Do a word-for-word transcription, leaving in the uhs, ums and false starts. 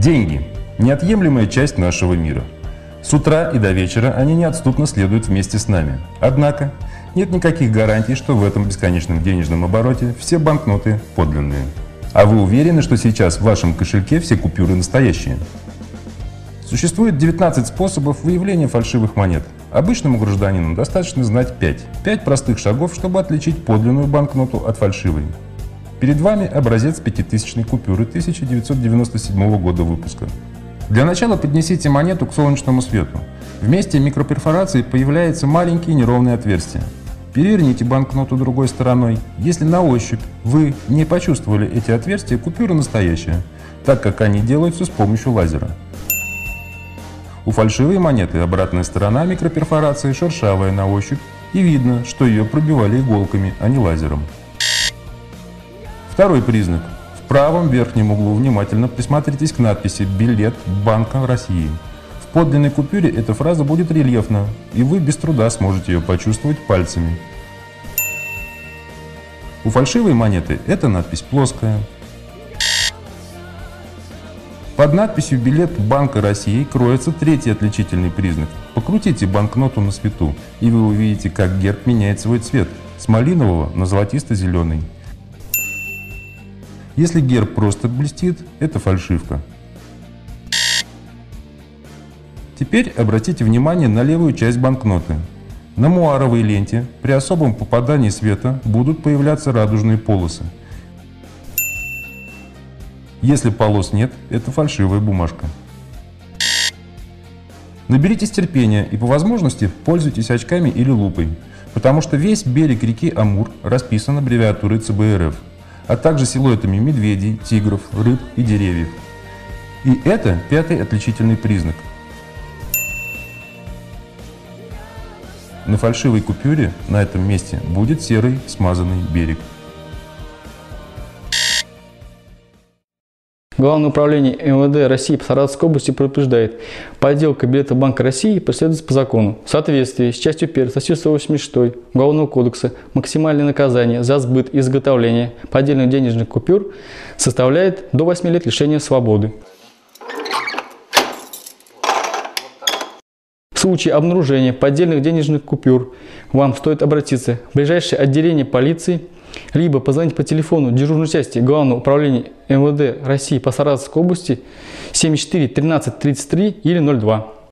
Деньги – неотъемлемая часть нашего мира. С утра и до вечера они неотступно следуют вместе с нами. Однако нет никаких гарантий, что в этом бесконечном денежном обороте все банкноты подлинные. А вы уверены, что сейчас в вашем кошельке все купюры настоящие? Существует девятнадцать способов выявления фальшивых монет. Обычному гражданину достаточно знать пять. пять простых шагов, чтобы отличить подлинную банкноту от фальшивой. Перед вами образец пятитысячной купюры тысяча девятьсот девяносто седьмого года выпуска. Для начала поднесите монету к солнечному свету. В месте микроперфорации появляется маленькие неровные отверстия. Переверните банкноту другой стороной. Если на ощупь вы не почувствовали эти отверстия, купюра настоящая, так как они делаются с помощью лазера. У фальшивой монеты обратная сторона микроперфорации шершавая на ощупь, и видно, что ее пробивали иголками, а не лазером. Второй признак. В правом верхнем углу внимательно присмотритесь к надписи «Билет Банка России». В подлинной купюре эта фраза будет рельефна, и вы без труда сможете ее почувствовать пальцами. У фальшивой монеты эта надпись плоская. Под надписью «Билет Банка России» кроется третий отличительный признак. Покрутите банкноту на свету, и вы увидите, как герб меняет свой цвет с малинового на золотисто-зеленый. Если герб просто блестит, это фальшивка. Теперь обратите внимание на левую часть банкноты. На муаровой ленте при особом попадании света будут появляться радужные полосы. Если полос нет, это фальшивая бумажка. Наберитесь терпения и по возможности пользуйтесь очками или лупой, потому что весь берег реки Амур расписан аббревиатурой Цэ Бэ Эр Эф, а также силуэтами медведей, тигров, рыб и деревьев. И это пятый отличительный признак. На фальшивой купюре на этом месте будет серый смазанный берег. Главное управление Эм Вэ Дэ России по Саратовской области предупреждает: подделка билета Банка России преследуется по закону. В соответствии с частью первой статьи сто восемьдесят шесть Уголовного кодекса максимальное наказание за сбыт и изготовление поддельных денежных купюр составляет до восьми лет лишения свободы. В случае обнаружения поддельных денежных купюр вам стоит обратиться в ближайшее отделение полиции, либо позвонить по телефону дежурной части Главного управления Эм Вэ Дэ России по Саратовской области семьдесят четыре тринадцать тридцать три или ноль два.